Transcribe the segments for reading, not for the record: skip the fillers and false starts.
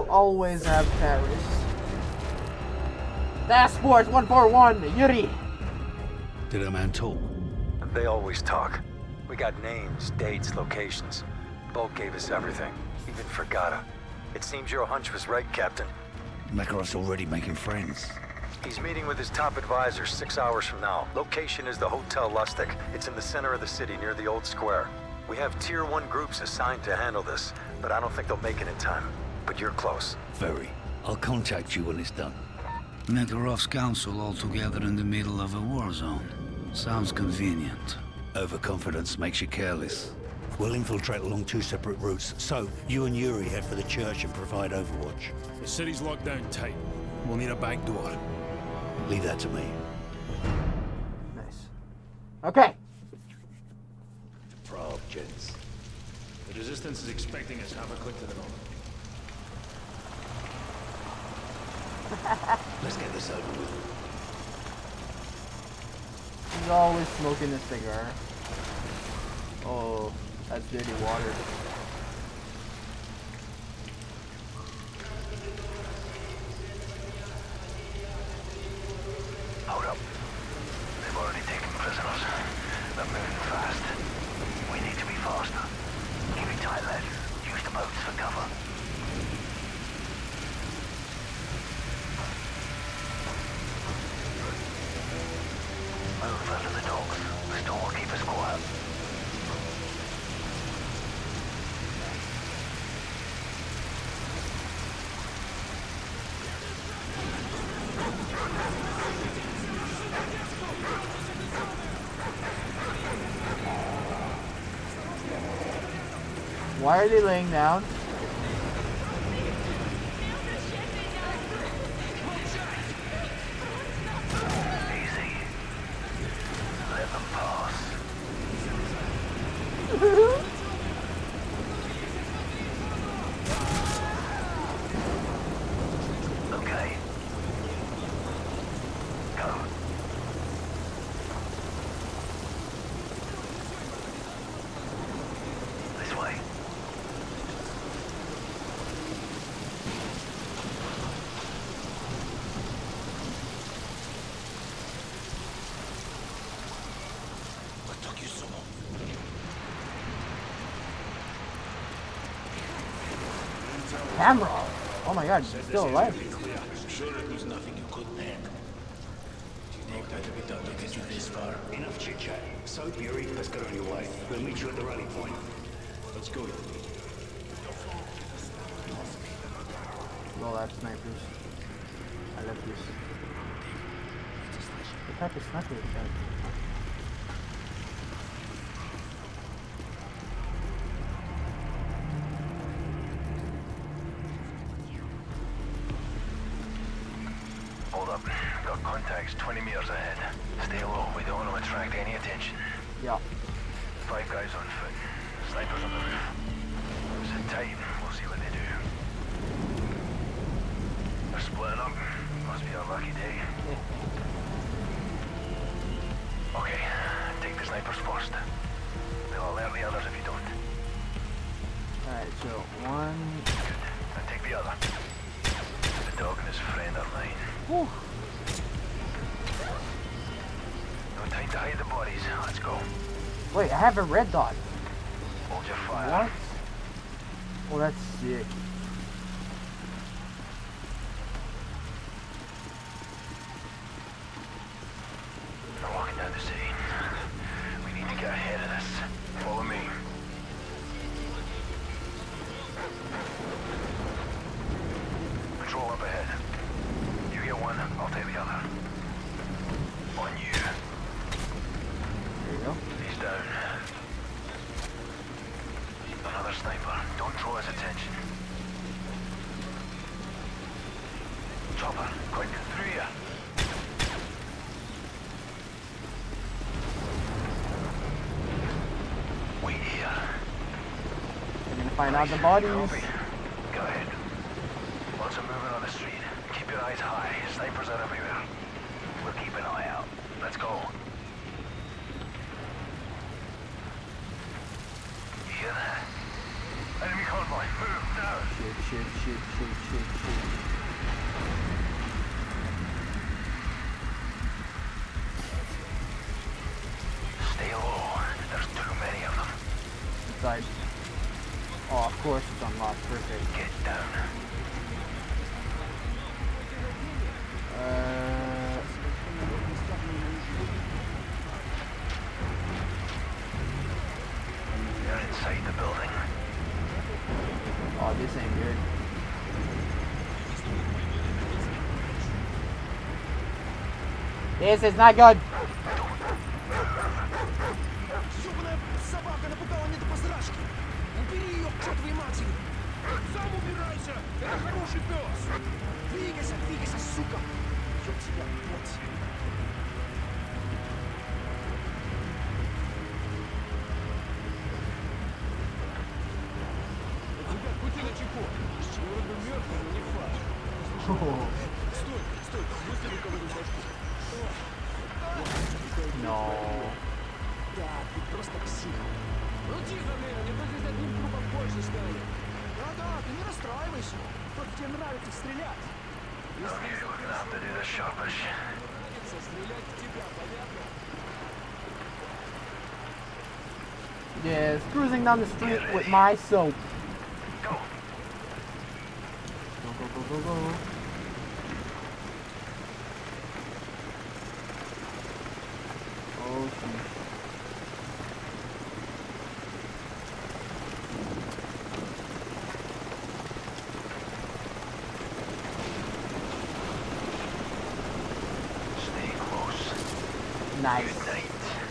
will always have Paris. Passport 141, Yuri. Did a man talk? They always talk. We got names, dates, locations. Bolt gave us everything, even Fragata. It seems your hunch was right, Captain. Makarov's already making friends. He's meeting with his top advisor 6 hours from now. Location is the Hotel Lustig. It's in the center of the city near the old square. We have Tier 1 groups assigned to handle this, but I don't think they'll make it in time. But you're close. Very. I'll contact you when it's done. Makarov's council all together in the middle of a war zone. Sounds convenient. Overconfidence makes you careless. We'll infiltrate along 2 separate routes, so you and Yuri head for the church and provide overwatch. The city's locked down tight. We'll need a back door. Leave that to me. Nice. Okay. Prague, gents. The resistance is expecting us half a click to the north. Let's get this over with. He's always smoking a cigar. Oh, that's dirty water. Hold up. They've already taken prisoners. They're moving fast. We need to be faster. Keep it tight, lads. Use the boats for cover. Move under the docks. The storm will keep us quiet. Why are they laying down? Easy. Let them pass. Okay. Go. This way. What took you so long? Camera! Oh my god, she's still alive. Sure it was nothing you couldn't handle. Do you think that to be done to get you this far? Enough chit-chat. So, Yuri, let's get on your way. We'll meet you at the rally point. Let's go. Well, that's snipers. I love this. What type of sniper is that? Hold up. Got contacts 20 meters ahead. Stay low. We don't want to attract any attention. Yeah. 5 guys on foot. Snipers on the roof. Sit tight. We'll see what they do. They're splitting up. Must be a lucky day. Okay. Take the snipers first. They'll alert the others if you don't. Alright, so one. Good. Now take the other. The dog and his friend are mine. Whew. No time to hide the bodies. Let's go. Wait, I have a red dot. Hold your fire. What? Oh, that's sick. They're walking down the city. We need to get ahead of this. Follow me. Patrol up ahead. You get one, I'll take the other. On you. There you go. He's down. Another sniper. Don't draw his attention. Chopper, quick, through here. Wait here. We're gonna find out the bodies. Copy. Go ahead. Lots of movement on the street. Keep your eyes high. Snipers are everywhere. We'll keep an eye out. Let's go. You hear that? Enemy convoy. Move now. Shit, shit. Stay low. There's too many of them. Besides, oh, of course it's unlocked. Perfect. Get down. You're inside the building. Oh, this ain't good. This is not good. Ёбаная собака напугала меня до посрашки. Убери ее к чертовой матери. Сам убирайся. Это хороший пес. Двигайся, сука. Ёб тебя, блядь. Ребят, будьте начеку. Вроде мертвый, но не факт. Стой, выстрели кого-нибудь башку. No. Да, ты просто псих. Ну тихо, Лена, не то здесь одним трупом больше станет. Да, ты не расстраивайся. Только тебе нравится стрелять. Okay, we're gonna have to do the sharpish. Нравится стрелять в тебя, понятно? Yes, cruising down the street with my soap. Go. Go. Oh, shoot. Stay close. Nice. Good night.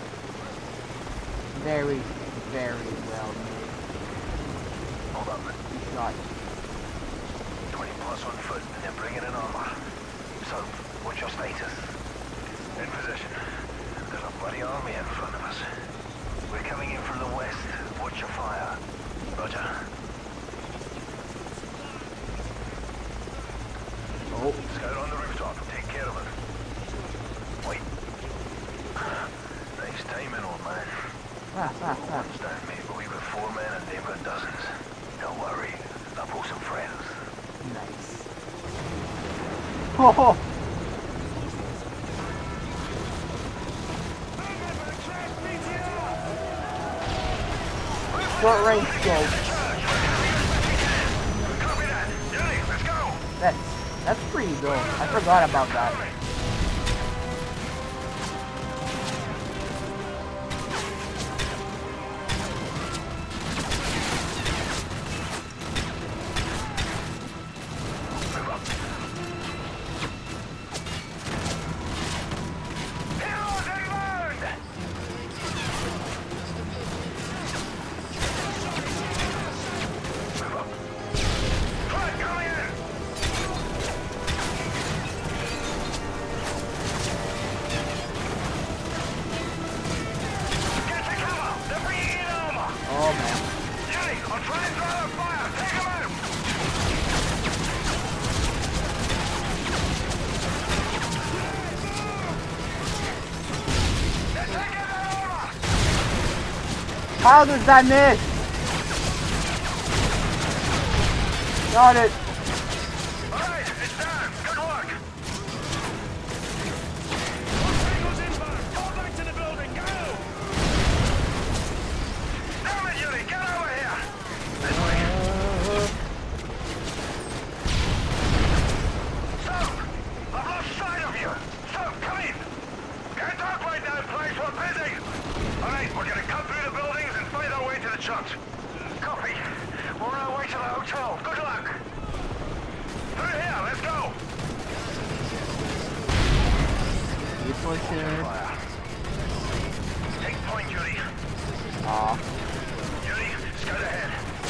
Very well made. Hold up. Shot. 20 plus on foot, and they're bringing in armor. So, what's your status? In position. There's a bloody army in front of us. We're coming in from the west. Watch your fire. Roger. Oh. Scout on the rooftop. Take care of it. Wait. Nice timing, old man. Understand me, but we've got 4 men and they've got dozens. Don't worry. I'll pull some friends. Nice. Oh. Short range scope. Copy that. Yuri, let's go. That's pretty dope. I forgot about that. How does that miss? Got it. Alright, it's done. Good work. Fall back to the building, go! Damn it, Yuri, get over here. This way. Soap! I've lost sight of you. Soap, come in. Can't talk right now, place. We're busy. Alright, we're gonna cut through the buildings and find our way to the church. Copy. We're on our way to the hotel. Good luck. Through here, let's go. This one's here. Take point, Yuri. Aw. Yuri, scout ahead.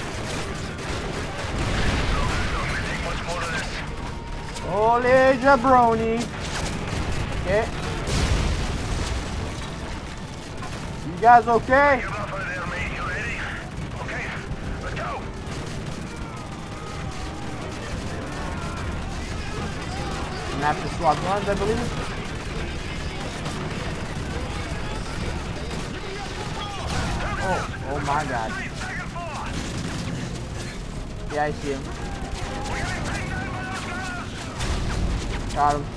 Don't take much more of this. Holy jabroni. Okay. You guys okay? Get off of there, mate. You ready? Okay, let's go. I'm gonna have to swap guns, I believe. Oh my god. Yeah, I see him. Got him.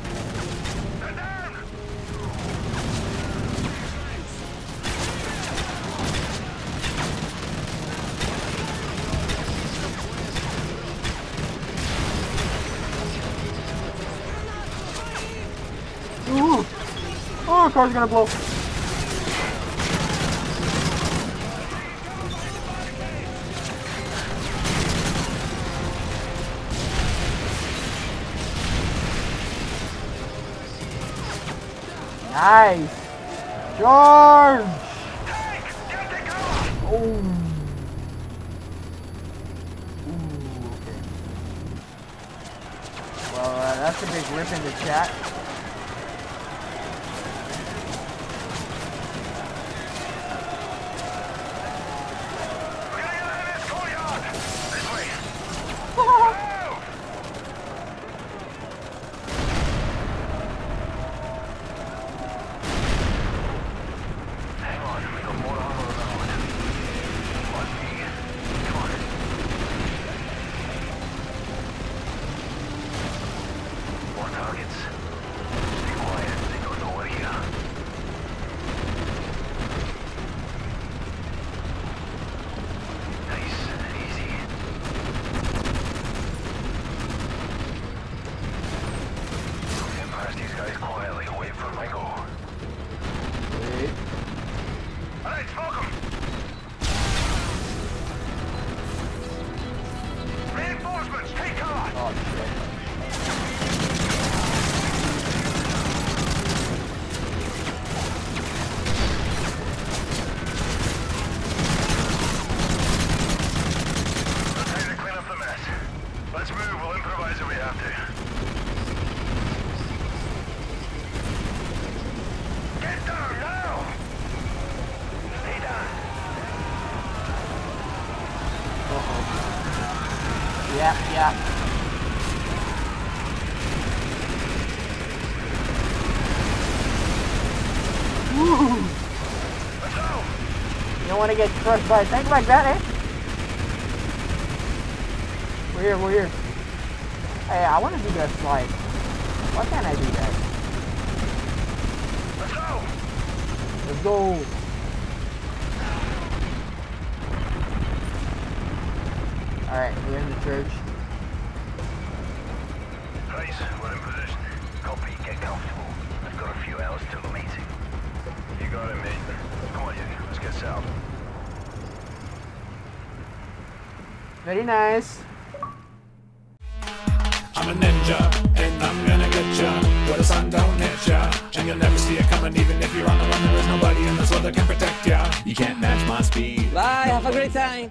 Ooh. Oh, car's gonna blow. Nice! Charge! Oh! Ooh, okay. Well, that's a big rip in the chat. Yeah. Woo. You don't want to get crushed by a tank like that, eh? We're here. Hey, I want to do that slide. Why can't I do that? Let's go. Alright, we're in the church. Guys, we're in position. Copy, get comfortable. I've got a few hours till the meeting. You got it, mate. Come on, Yuri, let's get south. Very nice. I'm a ninja, and I'm gonna get ya where the sun don't hit ya. And you'll never see it coming, even if you're on the run. There is nobody in this world that can protect ya. You can't match my speed. Bye, have a great time.